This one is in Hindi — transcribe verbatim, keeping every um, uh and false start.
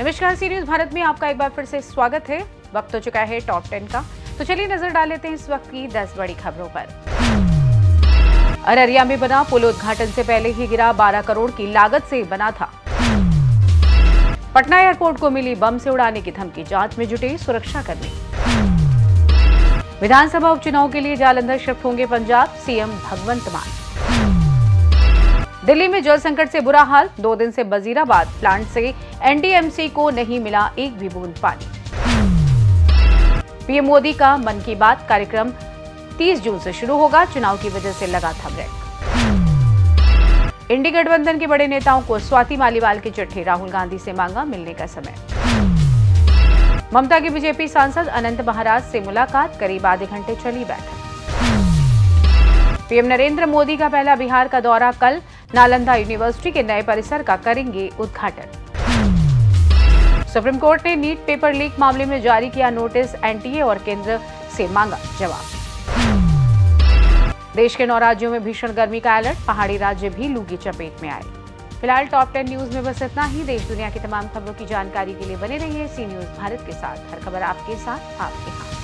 नमस्कार, सी न्यूज भारत में आपका एक बार फिर से स्वागत है। वक्त हो चुका है टॉप टेन का, तो चलिए नजर डाल लेते हैं इस वक्त की दस बड़ी खबरों पर। अररिया में बना पुल उद्घाटन से पहले ही गिरा, बारह करोड़ की लागत से बना था। पटना एयरपोर्ट को मिली बम से उड़ाने की धमकी, जांच में जुटे सुरक्षाकर्मी। विधानसभा उपचुनाव के लिए जालंधर शिफ्ट होंगे पंजाब, सीएम भगवंत मान। दिल्ली में जल संकट से बुरा हाल, दो दिन से वजीराबाद प्लांट से एनडीएमसी को नहीं मिला एक भी बूंद पानी। पीएम मोदी का मन की बात कार्यक्रम तीस जून से शुरू होगा, चुनाव की वजह से लगा था ब्रेक। इंडी गठबंधन के बड़े नेताओं को स्वाति मालीवाल की चिट्ठी, राहुल गांधी से मांगा मिलने का समय। ममता की बीजेपी सांसद अनंत महाराज से मुलाकात, करीब आधे घंटे चली बैठक। पीएम नरेंद्र मोदी का पहला बिहार का दौरा कल, नालंदा यूनिवर्सिटी के नए परिसर का करेंगे उद्घाटन। सुप्रीम कोर्ट ने नीट पेपर लीक मामले में जारी किया नोटिस, एनटीए और केंद्र से मांगा जवाब। देश के नौ राज्यों में भीषण गर्मी का अलर्ट, पहाड़ी राज्य भी लू की चपेट में आए। फिलहाल टॉप टेन न्यूज में बस इतना ही। देश दुनिया की तमाम खबरों की जानकारी के लिए बने रहिए सी न्यूज भारत के साथ। हर खबर आपके साथ, आपके हाथ।